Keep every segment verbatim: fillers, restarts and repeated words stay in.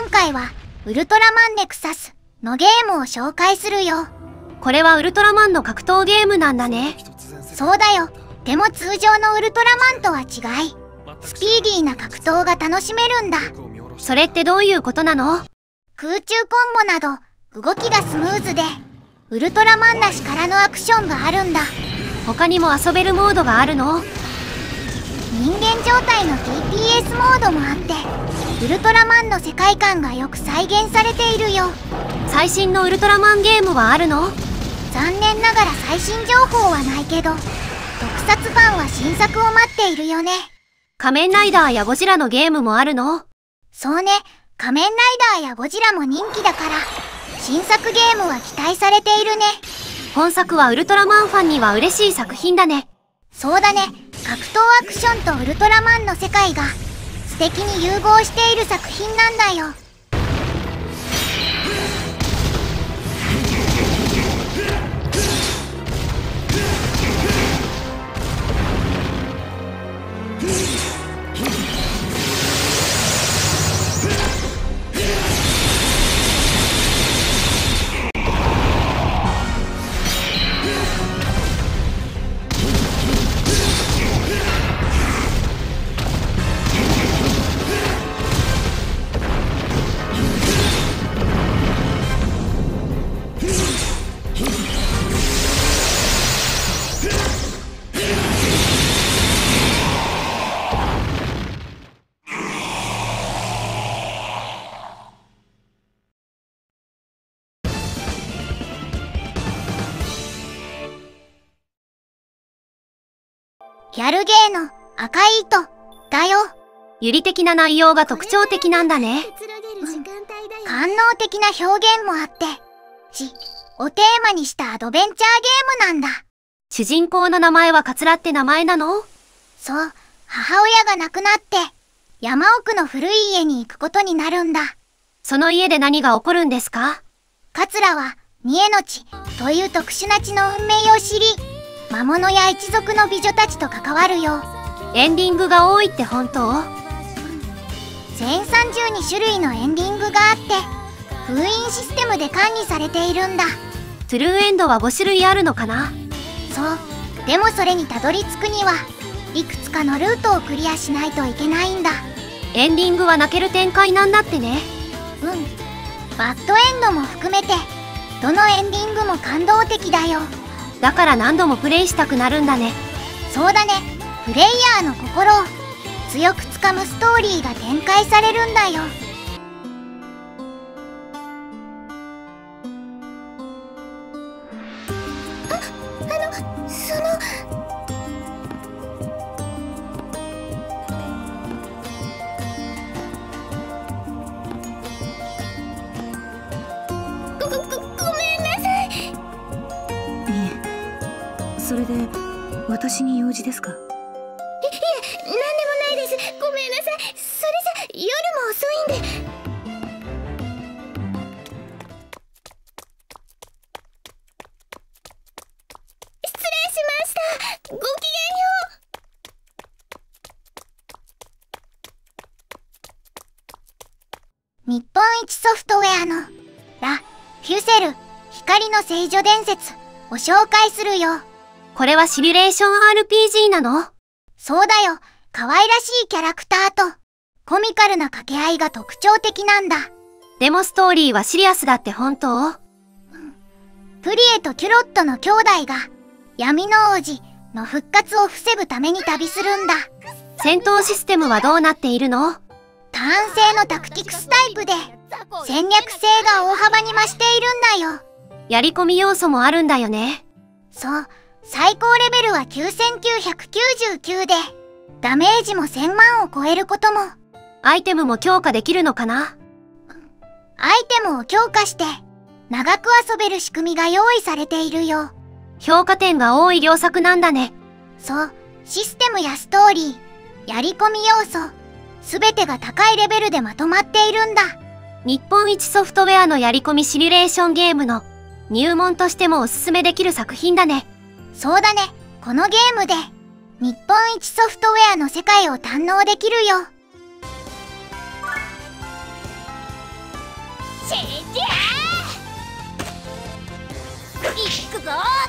今回はウルトラマンネクサスのゲームを紹介するよ。 これはウルトラマンの格闘ゲームなんだね。 そうだよ。でも通常のウルトラマンとは違い、スピーディーな格闘が楽しめるんだ。 それってどういうことなの？ 空中コンボなど動きがスムーズで、ウルトラマンらしからのアクションがあるんだ。 他にも遊べるモードがあるの？ 人間状態の ティーピーエス モードもあって、ウルトラマンの世界観がよく再現されているよ。 最新のウルトラマンゲームはあるの？ 残念ながら最新情報はないけど、特撮ファンは新作を待っているよね。 仮面ライダーやゴジラのゲームもあるの？ そうね、仮面ライダーやゴジラも人気だから、新作ゲームは期待されているね。 本作はウルトラマンファンには嬉しい作品だね。 そうだね、格闘アクションとウルトラマンの世界が素敵に融合している作品なんだよ。ギャルゲーの赤い糸だよ。 ユリ的な内容が特徴的なんだね。 うん、官能的な表現もあって、死をテーマにしたアドベンチャーゲームなんだ。 主人公の名前はカツラって名前なの？ そう、母親が亡くなって山奥の古い家に行くことになるんだ。 その家で何が起こるんですか？ カツラはニエの血という特殊な血の運命を知り、魔物や一族の美女たちと関わるよ。 エンディングが多いって本当？ せんさんじゅうに種類のエンディングがあって、封印システムで管理されているんだ。 トゥルーエンドはご種類あるのかな？ そう。でもそれにたどり着くには、いくつかのルートをクリアしないといけないんだ。 エンディングは泣ける展開なんだってね。 うん。バッドエンドも含めて、どのエンディングも感動的だよ。 だから何度もプレイしたくなるんだね。 そうだね。プレイヤーの心を強くつかむストーリーが展開されるんだよ。あ、あの、その…ご、ご、ご、ごめんなさい。いえ、それで私に用事ですか？ い、いえ、なんでもないです。ごめんなさい。それじゃ夜も遅いんで。失礼しました。ごきげんよう。日本一ソフトウェアのラ・フュセル光の聖女伝説を紹介するよ。 これはシミュレーション アールピージー なの？ そうだよ。可愛らしいキャラクターとコミカルな掛け合いが特徴的なんだ。 でもストーリーはシリアスだって本当？うん、 プリエとキュロットの兄弟が闇の王子の復活を防ぐために旅するんだ。 戦闘システムはどうなっているの？ ターン制のタクティクスタイプで戦略性が大幅に増しているんだよ。 やり込み要素もあるんだよね。 そう。最高レベルはきゅうせんきゅうひゃくきゅうじゅうきゅうで、ダメージもせんまんを超えることも。 アイテムも強化できるのかな？ アイテムを強化して長く遊べる仕組みが用意されているよ。 評価点が多い良作なんだね。 そう。システムやストーリー、やり込み要素、すべてが高いレベルでまとまっているんだ。 日本一ソフトウェアのやり込みシミュレーションゲームの入門としてもおすすめできる作品だね。 そうだね。このゲームで日本一ソフトウェアの世界を堪能できるよ。 ちりゃーいくぞ。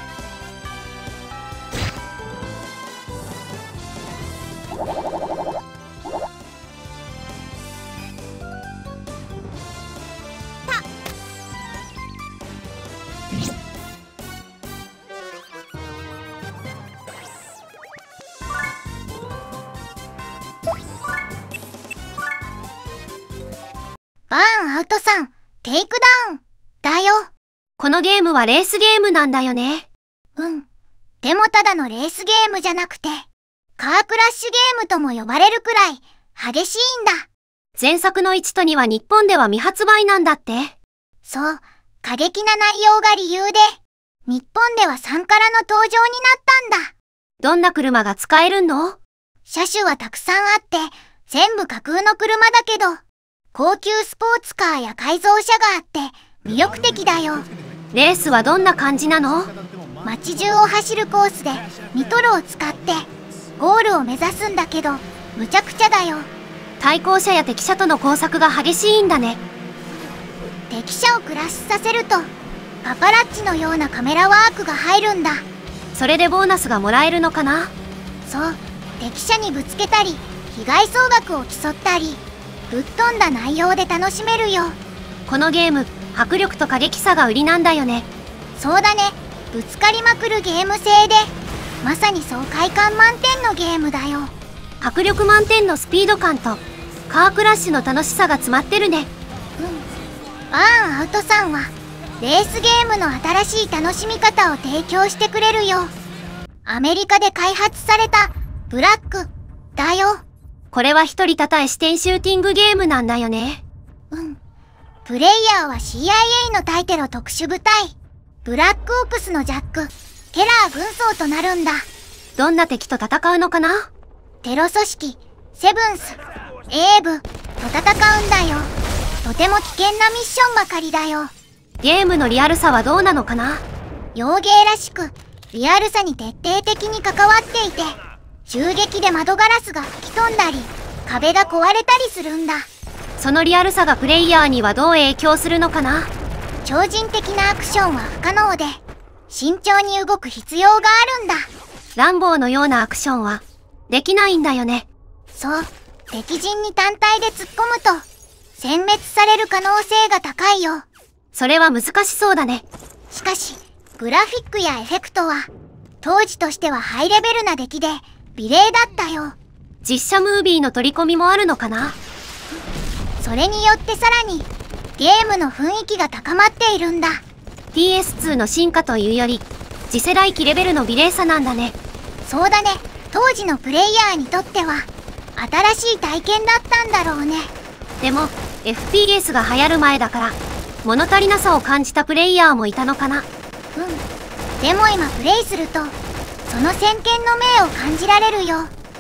バーンアウトさん、テイクダウン、だよ。 このゲームはレースゲームなんだよね。 うん。でもただのレースゲームじゃなくて、カークラッシュゲームとも呼ばれるくらい激しいんだ。 前作のいちとには日本では未発売なんだって。 そう、過激な内容が理由で、日本ではさんからの登場になったんだ。 どんな車が使えるの？ 車種はたくさんあって、全部架空の車だけど、高級スポーツカーや改造車があって魅力的だよ。 レースはどんな感じなの？ 街中を走るコースでニトロを使ってゴールを目指すんだけど、むちゃくちゃだよ。 対向車や敵車との交錯が激しいんだね。 敵車をクラッシュさせるとパパラッチのようなカメラワークが入るんだ。 それでボーナスがもらえるのかな？ そう、敵車にぶつけたり被害総額を競ったり、ぶっ飛んだ内容で楽しめるよ。 このゲーム、迫力と過激さが売りなんだよね。 そうだね、ぶつかりまくるゲーム性で、まさに爽快感満点のゲームだよ。 迫力満点のスピード感とカークラッシュの楽しさが詰まってるね。 うん。バーンアウトさんはレースゲームの新しい楽しみ方を提供してくれるよ。アメリカで開発されたブラックだよ。 これは一人たたえ視点シューティングゲームなんだよね。 うん。プレイヤーは シーアイエー のタイテロ特殊部隊、ブラックオプスのジャック、ケラー軍曹となるんだ。 どんな敵と戦うのかな？ テロ組織、セブンス、エーブと戦うんだよ。とても危険なミッションばかりだよ。 ゲームのリアルさはどうなのかな？ 洋芸らしく、リアルさに徹底的に関わっていて、銃撃で窓ガラスが吹き飛んだり、壁が壊れたりするんだ。 そのリアルさがプレイヤーにはどう影響するのかな？ 超人的なアクションは不可能で、慎重に動く必要があるんだ。 ランボーのようなアクションはできないんだよね。 そう、敵陣に単体で突っ込むと殲滅される可能性が高いよ。 それは難しそうだね。 しかしグラフィックやエフェクトは当時としてはハイレベルな出来で美麗だったよ。 実写ムービーの取り込みもあるのかな？ それによってさらにゲームの雰囲気が高まっているんだ。 ピーエスツー の進化というより次世代機レベルの美麗さなんだね。 そうだね、当時のプレイヤーにとっては新しい体験だったんだろうね。 でも エフピーエス が流行る前だから物足りなさを感じたプレイヤーもいたのかな。 うん。でも今プレイするとその先見の明を感じられるよ。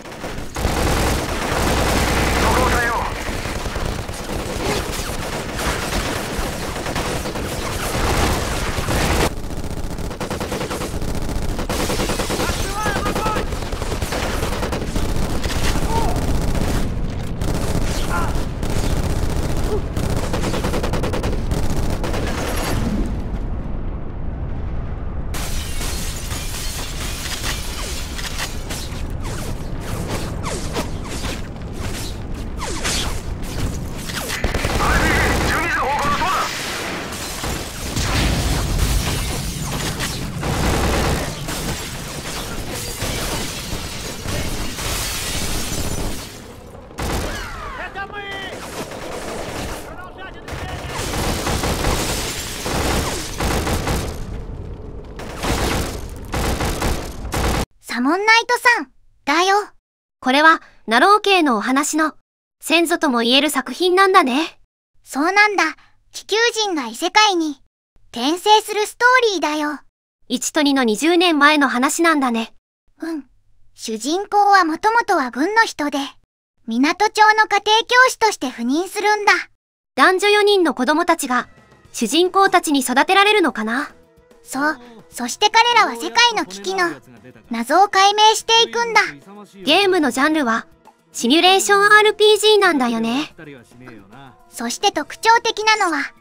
サモンナイトさん、だよ。 これはナロー系のお話の先祖とも言える作品なんだね。 そうなんだ。地球人が異世界に転生するストーリーだよ。 いちとにのにじゅうねんまえの話なんだね。 うん。主人公はもともとは軍の人で、港町の家庭教師として赴任するんだ。 男女よにんの子供たちが主人公たちに育てられるのかな？ そう。そして彼らは世界の危機の謎を解明していくんだ。 ゲームのジャンルはシミュレーション アールピージー なんだよね。 そして特徴的なのは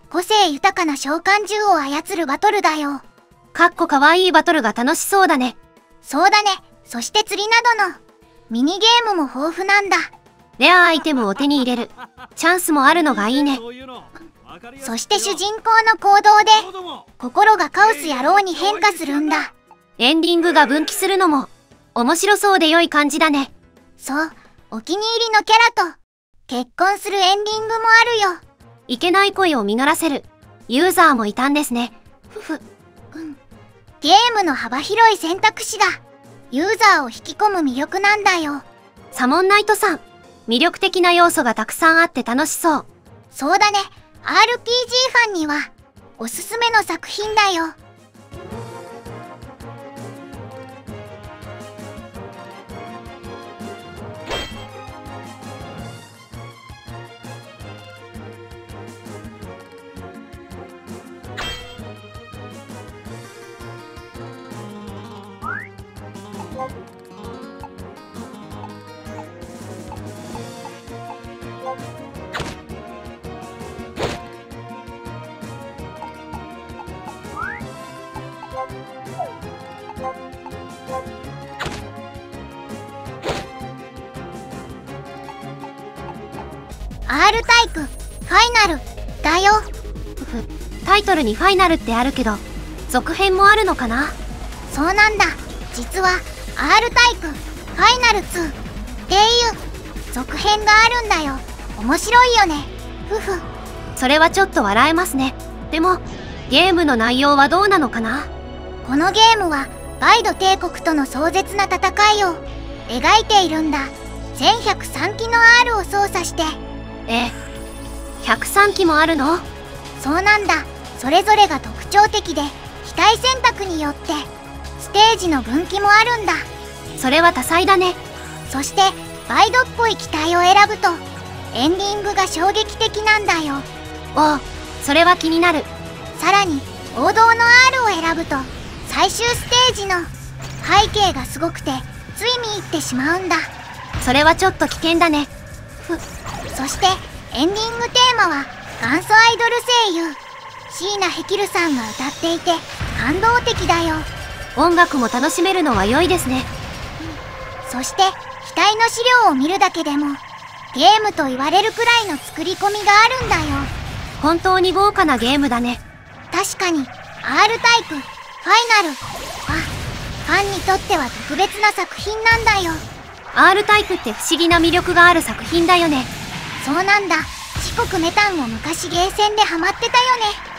個性豊かな召喚獣を操るバトルだよ。 かっこかわいいバトルが楽しそうだね。 そうだね。そして釣りなどのミニゲームも豊富なんだ。 レアアイテムを手に入れるチャンスもあるのがいいね。 そして主人公の行動で心がカオス野郎に変化するんだ。 エンディングが分岐するのも面白そうで良い感じだね。 そう、お気に入りのキャラと結婚するエンディングもあるよ。 いけない恋を実らせるユーザーもいたんですね。ふふ。 うん。ゲームの幅広い選択肢がユーザーを引き込む魅力なんだよ。 サモンナイトさん、魅力的な要素がたくさんあって楽しそう。 そうだね。アールピージー ファンにはおすすめの作品だよ。R タイプファイナルだよ。 ふタイトルにファイナルってあるけど続編もあるのかな。 そうなんだ。実は R タイプファイナルツーっていう続編があるんだよ。面白いよね。ふふ。 それはちょっと笑えますね。でもゲームの内容はどうなのかな。 このゲームはバイド帝国との壮絶な戦いを描いているんだ。せんひゃくさんきの R を操作して。 え、ひゃくさんきもあるの？ そうなんだ。それぞれが特徴的で機体選択によってステージの分岐もあるんだ。 それは多彩だね。 そしてバイドっぽい機体を選ぶとエンディングが衝撃的なんだよ。 おう、それは気になる。 さらに王道の R を選ぶと最終ステージの背景がすごくてつい見入ってしまうんだ。 それはちょっと危険だね。ふそしてエンディングテーマは元祖アイドル声優椎名ヘキルさんが歌っていて感動的だよ。 音楽も楽しめるのは良いですね。 そして機体の資料を見るだけでもゲームと言われるくらいの作り込みがあるんだよ。 本当に豪華なゲームだね。 確かに R タイプファイナルはファンにとっては特別な作品なんだよ。 R タイプって不思議な魅力がある作品だよね。 そうなんだ。四国メタンも昔ゲーセンでハマってたよね。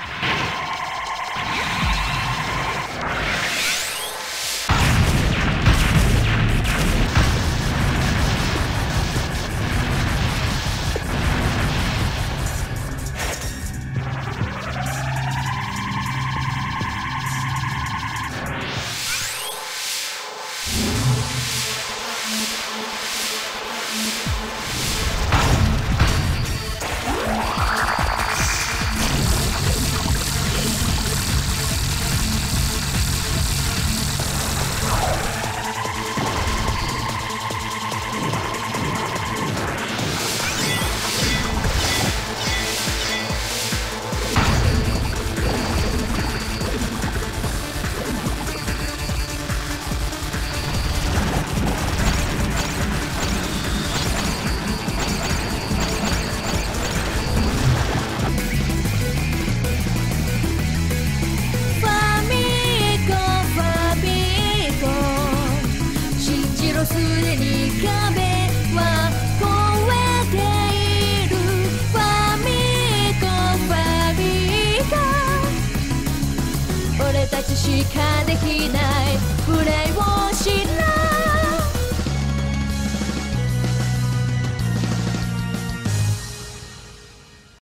すでに壁は越えている。ファミコンファミコン、俺たちしかできない